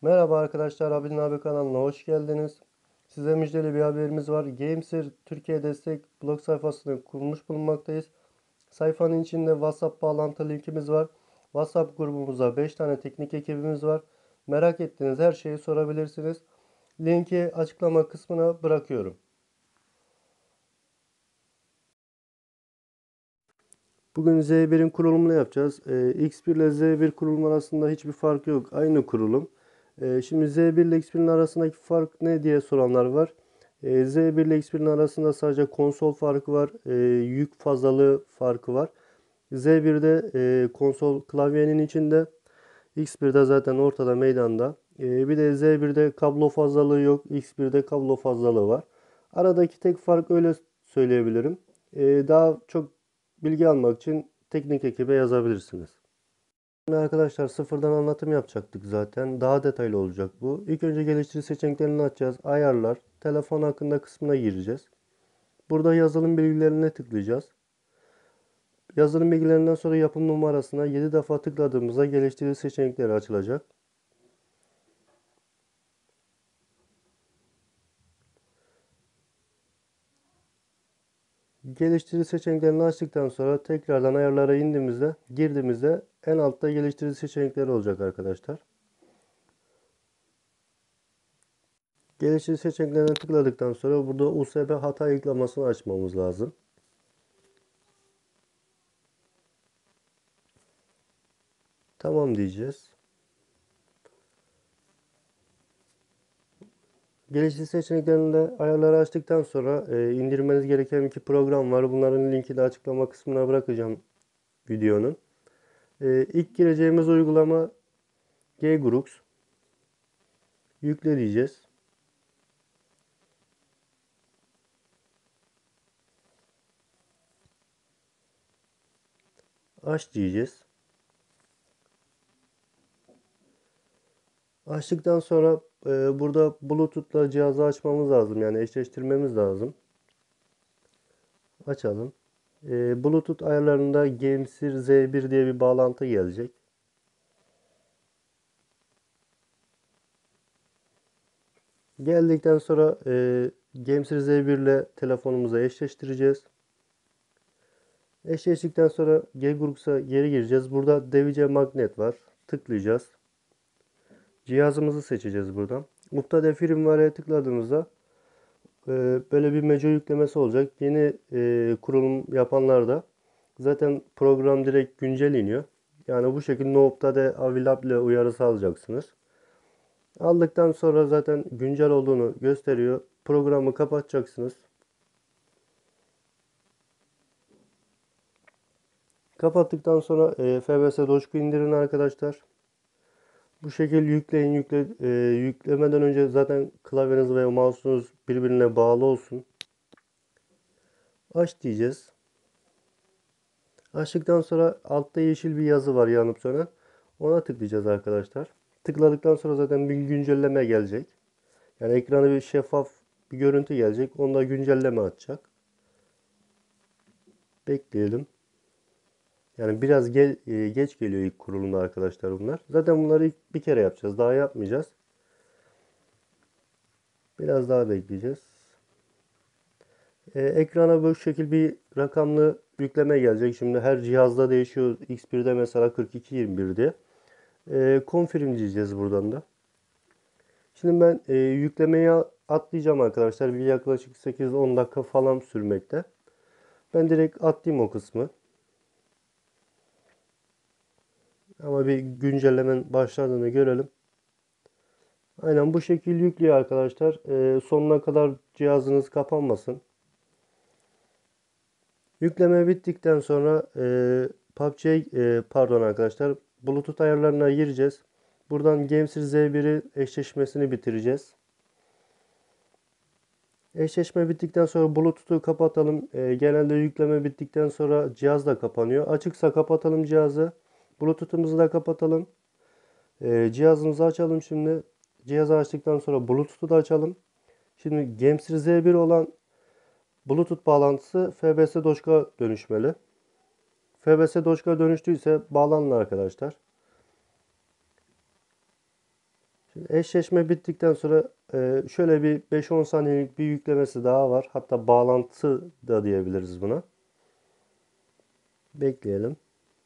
Merhaba arkadaşlar, Abidin abi kanalına hoş geldiniz. Size müjdeli bir haberimiz var. Gamesir Türkiye destek blog sayfasını kurmuş bulunmaktayız. Sayfanın içinde WhatsApp bağlantı linkimiz var. WhatsApp grubumuza 5 tane teknik ekibimiz var. Merak ettiğiniz her şeyi sorabilirsiniz. Linki açıklama kısmına bırakıyorum. Bugün Z1'in kurulumunu yapacağız. X1 ile Z1 kurulum arasında hiçbir fark yok. Aynı kurulum. Şimdi Z1 ile X1'in arasındaki fark ne diye soranlar var. Z1 ile X1'in arasında sadece konsol farkı var. Yük fazlalığı farkı var. Z1'de konsol klavyenin içinde. X1'de zaten ortada meydanda. Bir de Z1'de kablo fazlalığı yok. X1'de kablo fazlalığı var. Aradaki tek fark öyle söyleyebilirim. Daha çok bilgi almak için teknik ekibe yazabilirsiniz. Şimdi arkadaşlar sıfırdan anlatım yapacaktık zaten. Daha detaylı olacak bu. İlk önce geliştirici seçeneklerini açacağız. Ayarlar, telefon hakkında kısmına gireceğiz. Burada yazılım bilgilerine tıklayacağız. Yazılım bilgilerinden sonra yapım numarasına 7 defa tıkladığımızda geliştirici seçenekleri açılacak. Geliştirici seçeneklerini açtıktan sonra tekrardan ayarlara girdiğimizde en altta geliştirici seçenekleri olacak arkadaşlar. Geliştirici seçeneklerine tıkladıktan sonra burada USB hata yıklamasını açmamız lazım. Tamam diyeceğiz. Geliştirici seçeneklerinde ayarları açtıktan sonra indirmeniz gereken iki program var. Bunların linkini açıklama kısmına bırakacağım videonun. İlk gireceğimiz uygulama Ggrux. Yükle diyeceğiz. Aç diyeceğiz. Açtıktan sonra burada Bluetooth'la cihazı açmamız lazım. Yani eşleştirmemiz lazım. Açalım. Bluetooth ayarlarında Gamesir Z1 diye bir bağlantı gelecek. Geldikten sonra Gamesir Z1 ile telefonumuza eşleştireceğiz. Eşleştikten sonra G-Grux'a geri gireceğiz. Burada DVC magnet var. Tıklayacağız. Cihazımızı seçeceğiz buradan. Update firmware'e tıkladığımızda böyle bir meco yüklemesi olacak. Yeni kurulum yapanlarda zaten program direkt güncel iniyor. Yani bu şekilde no update available uyarısı alacaksınız. Aldıktan sonra zaten güncel olduğunu gösteriyor. Programı kapatacaksınız. Kapattıktan sonra FBS Doşku indirin arkadaşlar. Bu şekilde yükleyin. Yüklemeden önce zaten klavyeniz veya mouse'unuz birbirine bağlı olsun. Aç diyeceğiz. Açtıktan sonra altta yeşil bir yazı var yanıp sönen. Ona tıklayacağız arkadaşlar. Tıkladıktan sonra zaten bir güncelleme gelecek. Yani ekrana bir şeffaf bir görüntü gelecek. Onda güncelleme atacak. Bekleyelim. Yani biraz geç geliyor ilk kurulumda arkadaşlar bunlar. Zaten bunları ilk bir kere yapacağız. Daha yapmayacağız. Biraz daha bekleyeceğiz. Ekrana bu şekil bir rakamlı yükleme gelecek. Şimdi her cihazda değişiyor. X1'de mesela 4221 diye. Confirm diyeceğiz buradan da. Şimdi ben yüklemeyi atlayacağım arkadaşlar. Bir yaklaşık 8-10 dakika falan sürmekte. Ben direkt atlayayım o kısmı. Ama bir güncellemen başladığını görelim. Aynen bu şekil yüklüyor arkadaşlar. Sonuna kadar cihazınız kapanmasın. Yükleme bittikten sonra PUBG pardon arkadaşlar Bluetooth ayarlarına gireceğiz. Buradan Gamesir Z1'i eşleşmesini bitireceğiz. Eşleşme bittikten sonra Bluetooth'u kapatalım. Genelde yükleme bittikten sonra cihaz da kapanıyor. Açıksa kapatalım cihazı. Bluetooth'umuzu da kapatalım. Cihazımızı açalım şimdi. Cihazı açtıktan sonra Bluetooth'u da açalım. Şimdi Gamesir Z1 olan Bluetooth bağlantısı FBS Doşka dönüşmeli. FBS Doşka dönüştüyse bağlanın arkadaşlar. Şimdi eşleşme bittikten sonra şöyle bir 5-10 saniyelik bir yüklemesi daha var. Hatta bağlantı da diyebiliriz buna. Bekleyelim.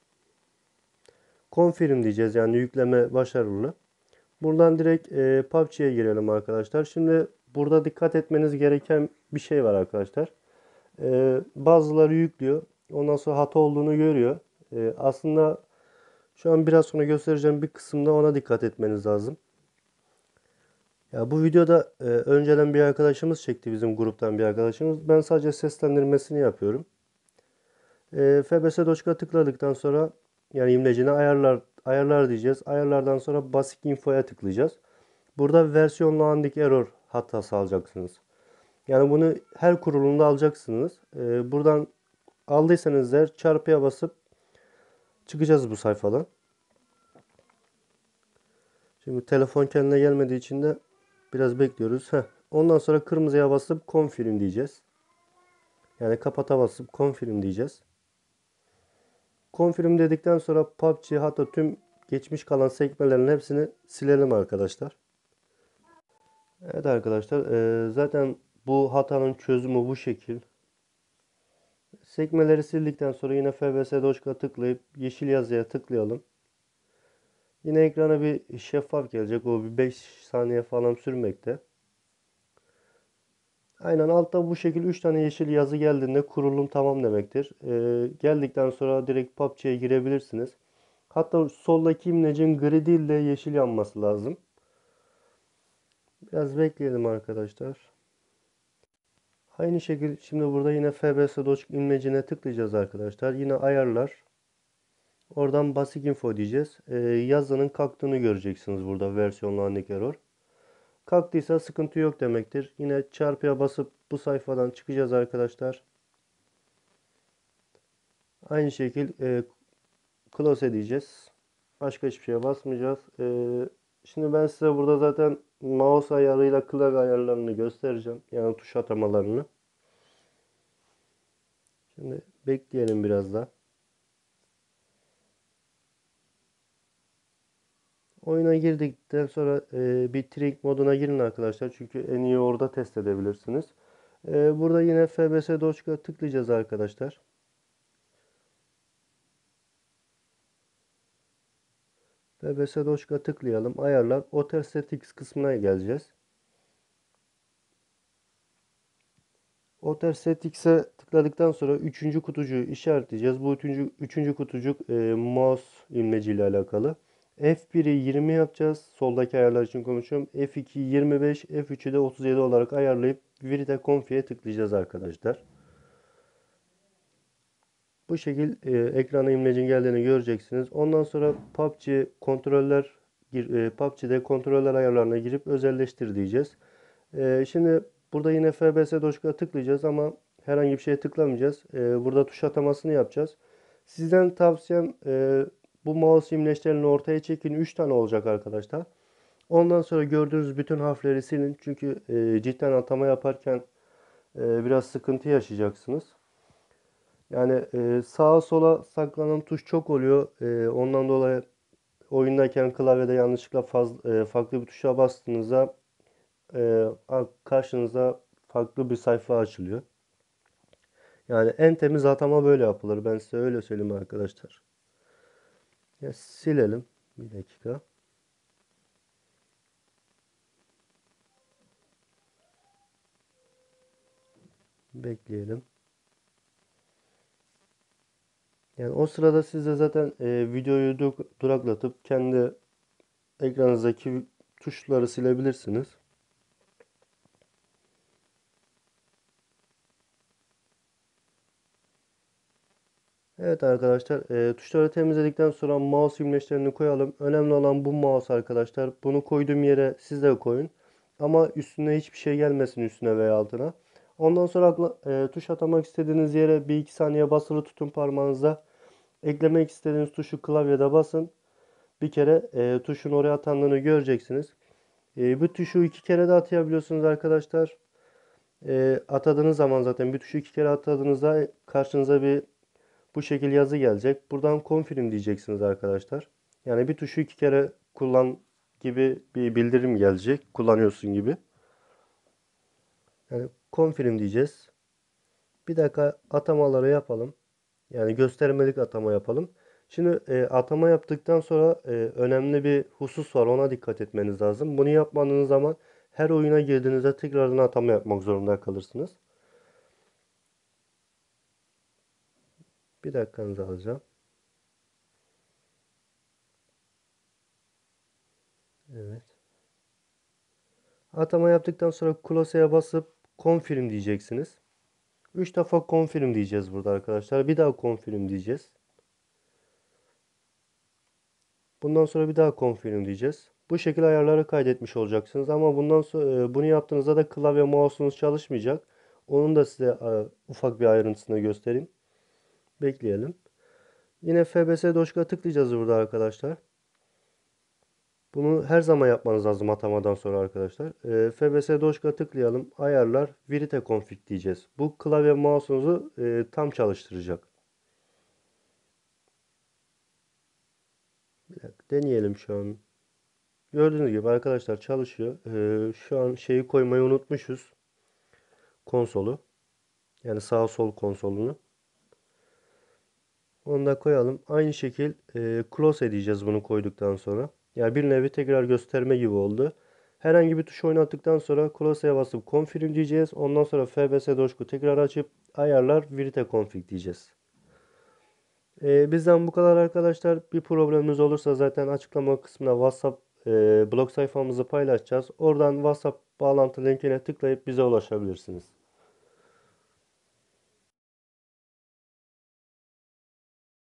Confirm diyeceğiz, yani yükleme başarılı. Buradan direkt PUBG'ye girelim arkadaşlar. Şimdi burada dikkat etmeniz gereken bir şey var arkadaşlar. Bazıları yüklüyor. Ondan sonra hata olduğunu görüyor. Aslında şu an biraz sonra göstereceğim bir kısımda ona dikkat etmeniz lazım. Ya bu videoda önceden bir arkadaşımız çekti, bizim gruptan bir arkadaşımız. Ben sadece seslendirmesini yapıyorum. FBS Doçka tıkladıktan sonra, yani imlecine ayarlar diyeceğiz. Ayarlardan sonra Basic Info'ya tıklayacağız. Burada versiyon landing error hatası alacaksınız. Yani bunu her kurulumda alacaksınız. Buradan aldıysanız eğer çarpıya basıp çıkacağız bu sayfadan. Şimdi telefon kendine gelmediği için de biraz bekliyoruz. Ondan sonra kırmızıya basıp confirm diyeceğiz. Yani kapata basıp confirm diyeceğiz. Confirm dedikten sonra PUBG, hatta tüm geçmiş kalan sekmelerin hepsini silelim arkadaşlar. Evet arkadaşlar, zaten bu hatanın çözümü bu şekil. Sekmeleri sildikten sonra yine FBS Doçka tıklayıp yeşil yazıya tıklayalım. Yine ekrana bir şeffaf gelecek. O bir 5 saniye falan sürmekte. Aynen altta bu şekilde 3 tane yeşil yazı geldiğinde kurulum tamam demektir. Geldikten sonra direkt PUBG'ye girebilirsiniz. Hatta soldaki imlecin gri değil de yeşil yanması lazım. Biraz bekleyelim arkadaşlar. Aynı şekilde şimdi burada yine FBS Doçk imlecine tıklayacağız arkadaşlar. Yine ayarlar. Oradan Basic Info diyeceğiz. Yazının kalktığını göreceksiniz burada, versiyon landing error. Kalktıysa sıkıntı yok demektir. Yine çarpıya basıp bu sayfadan çıkacağız arkadaşlar. Aynı şekilde close diyeceğiz. Başka hiçbir şeye basmayacağız. Şimdi ben size burada zaten mouse ayarıyla klavye ayarlarını göstereceğim. Yani tuş atamalarını. Şimdi bekleyelim biraz daha. Oyuna girdikten sonra bir training moduna girin arkadaşlar. Çünkü en iyi orada test edebilirsiniz. Burada yine FBS Doçka tıklayacağız arkadaşlar. FBS Doçka tıklayalım. Ayarlar. Auto Settings kısmına geleceğiz. Auto Settings'e tıkladıktan sonra 3. kutucuğu işaretleyeceğiz. Bu üçüncü kutucuk mouse imleci ile alakalı. F1'i 20 yapacağız. Soldaki ayarlar için konuşuyorum. F2 25, F3'ü de 37 olarak ayarlayıp Viride Config'e tıklayacağız arkadaşlar. Bu şekil ekrana imlecin geldiğini göreceksiniz. Ondan sonra PUBG'de kontroller ayarlarına girip özelleştir diyeceğiz. Şimdi burada yine FBS Doşka'ya tıklayacağız ama herhangi bir şeye tıklamayacağız. Burada tuş atamasını yapacağız. Sizden tavsiyem bu mouse imleçlerini ortaya çekin. 3 tane olacak arkadaşlar. Ondan sonra gördüğünüz bütün harfleri silin. Çünkü cidden atama yaparken biraz sıkıntı yaşayacaksınız. Yani sağa sola saklanan tuş çok oluyor. Ondan dolayı oyundayken klavyede yanlışlıkla farklı bir tuşa bastığınızda karşınıza farklı bir sayfa açılıyor. Yani en temiz atama böyle yapılır. Ben size öyle söyleyeyim arkadaşlar. Ya silelim. Bir dakika. Bekleyelim. Yani o sırada siz de zaten videoyu duraklatıp kendi ekranınızdaki tuşları silebilirsiniz. Evet arkadaşlar, tuşları temizledikten sonra mouse imleçlerini koyalım. Önemli olan bu mouse arkadaşlar. Bunu koyduğum yere siz de koyun. Ama üstüne hiçbir şey gelmesin, üstüne veya altına. Ondan sonra tuş atamak istediğiniz yere 1-2 saniye basılı tutun parmağınızda. Eklemek istediğiniz tuşu klavyede basın. Bir kere tuşun oraya atandığını göreceksiniz. Bu tuşu 2 kere de atayabiliyorsunuz arkadaşlar. Atadığınız zaman zaten bir tuşu 2 kere atadığınızda karşınıza bu şekil yazı gelecek. Buradan confirm diyeceksiniz arkadaşlar. Yani bir tuşu 2 kere kullan gibi bir bildirim gelecek. Kullanıyorsun gibi. Yani confirm diyeceğiz. Bir dakika atamaları yapalım. Yani göstermelik atama yapalım. Şimdi atama yaptıktan sonra önemli bir husus var. Ona dikkat etmeniz lazım. Bunu yapmadığınız zaman her oyuna girdiğinizde tekrardan atama yapmak zorunda kalırsınız. Bir dakikanızı alacağım. Evet. Atama yaptıktan sonra close'e basıp confirm diyeceksiniz. 3 defa confirm diyeceğiz burada arkadaşlar. Bir daha confirm diyeceğiz. Bundan sonra bir daha confirm diyeceğiz. Bu şekilde ayarları kaydetmiş olacaksınız ama bundan sonra bunu yaptığınızda da klavye mouse'unuz çalışmayacak. Onun da size ufak bir ayrıntısını göstereyim. Bekleyelim. Yine FBS Doşka tıklayacağız burada arkadaşlar. Bunu her zaman yapmanız lazım atamadan sonra arkadaşlar. FBS Doşka tıklayalım. Ayarlar Virite Config diyeceğiz. Bu klavye mouse'unuzu tam çalıştıracak. Bir dakika, deneyelim şu an. Gördüğünüz gibi arkadaşlar çalışıyor. Şu an şeyi koymayı unutmuşuz. Konsolu. Yani sağ sol konsolunu. Onu da koyalım. Aynı şekil close edeceğiz bunu koyduktan sonra. Yani bir nevi tekrar gösterme gibi oldu. Herhangi bir tuş oynattıktan sonra close'e basıp confirm diyeceğiz. Ondan sonra FBS Doşku tekrar açıp ayarlar Virite Config diyeceğiz. Bizden bu kadar arkadaşlar. Bir problemimiz olursa zaten açıklama kısmına WhatsApp blog sayfamızı paylaşacağız. Oradan WhatsApp bağlantı linkine tıklayıp bize ulaşabilirsiniz.